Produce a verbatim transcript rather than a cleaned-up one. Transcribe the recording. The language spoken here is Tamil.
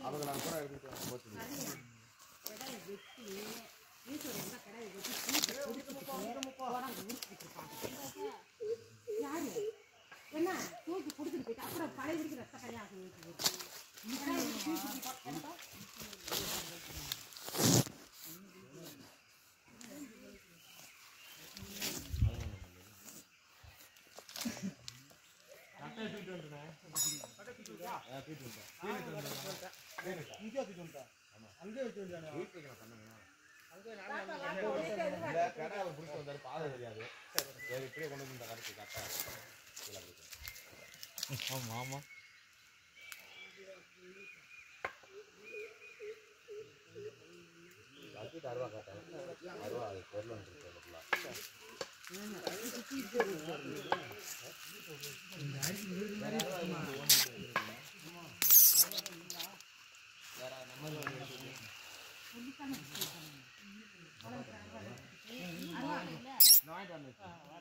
அவங்களாம் கூட எடுத்துட்டு போச்சு கடாயை வெட்டி வீட்டோட எல்லாம் கடாயை வெட்டி யாரு என்ன தூக்கி கொடுத்துட்டு போயிட்டு அப்புறம் பழைய பிடிக்கிற ரத்த கல்யாணம் அங்கே வச்சு கடை அவர் பிடிச்சி வந்தாரு பாதை தெரியாது சரி இப்படியே கொண்டு வந்து கடைசி கரெக்டாக ஆமாம் ஆமாம் கட்டிட்டு அருவா காட்டேன் அருவா அது பொருள் வந்துருக்கு வேற நம்ம